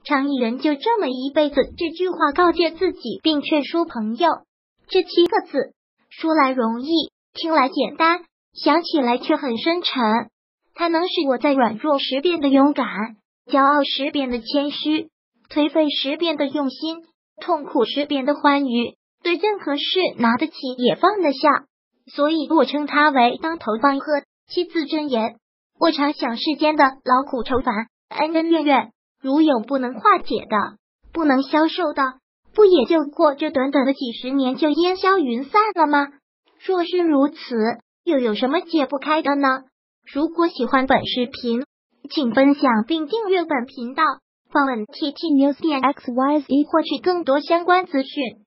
常以人就这么一辈子，这句话告诫自己，并劝说朋友。这7个字说来容易，听来简单，想起来却很深沉。它能使我在软弱时变得勇敢，骄傲时变得谦虚，颓废时变得用心，痛苦时变得欢愉，对任何事拿得起也放得下。所以我称它为当头棒喝。7字真言。我常想世间的劳苦愁烦，恩恩怨怨，如有不能化解的，不能消受的，不也就过这短短的几十年就烟消云散了吗？若是如此，又有什么解不开的呢？如果喜欢本视频，请分享并订阅本频道，访问 ttnews.xyz 获取更多相关资讯。